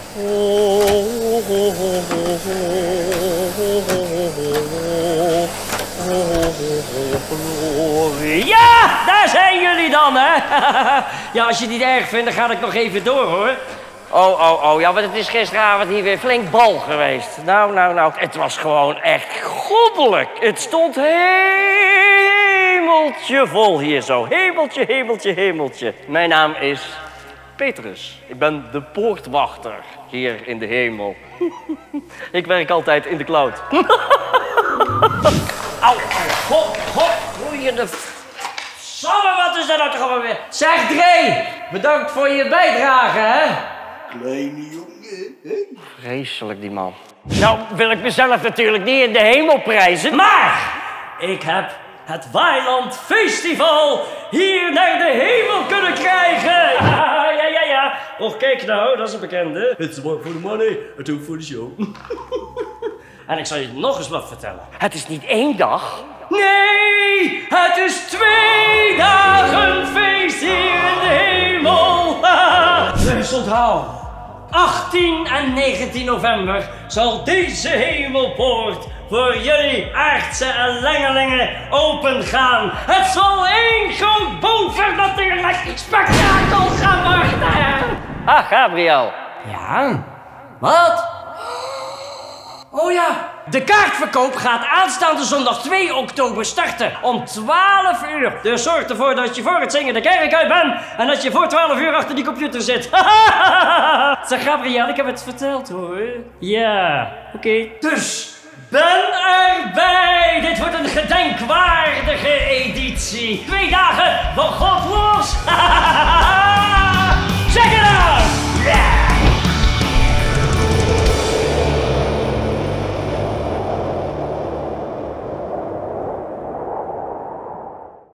Ja, daar zijn jullie dan, hè? Ja, als je het niet erg vindt, dan ga ik nog even door, hoor. Oh, ja, want het is gisteravond hier weer flink bal geweest. Nou, het was gewoon echt goddelijk. Het stond hemeltje vol hier zo. Hemeltje. Mijn naam is Petrus. Ik ben de poortwachter hier in de hemel. Ik werk altijd in de cloud. Au, groeiende... Samen, wat is dat nou toch allemaal weer? Zeg, Dre, bedankt voor je bijdrage, hè? Kleine jongen, hè? Vreselijk, die man. Nou wil ik mezelf natuurlijk niet in de hemel prijzen, maar ik heb het Weiland Festival hier naar de hemel kunnen krijgen. Ja. Och, kijk nou, dat is een bekende. Het is voor de money, het ook voor de show. En ik zal je nog eens wat vertellen. Het is niet 1 dag. Nee, het is 2 dagen feest hier in de hemel. Dus onthoud, 18 en 19 november zal deze hemelpoort voor jullie aardse ellengelingen opengaan. Het zal 1 groot bovennatuurlijk spektakel gaan worden. Ah, Gabriel. Ja? Wat? Oh ja, de kaartverkoop gaat aanstaande zondag 2 oktober starten om 12 uur. Dus zorg ervoor dat je voor het zingen de kerk uit bent en dat je voor 12 uur achter die computer zit. Zeg Gabriel, ik heb het verteld hoor. Ja, oké. Dus, ben erbij. Dit wordt een gedenkwaardige editie. 2 dagen van God los. Check it out!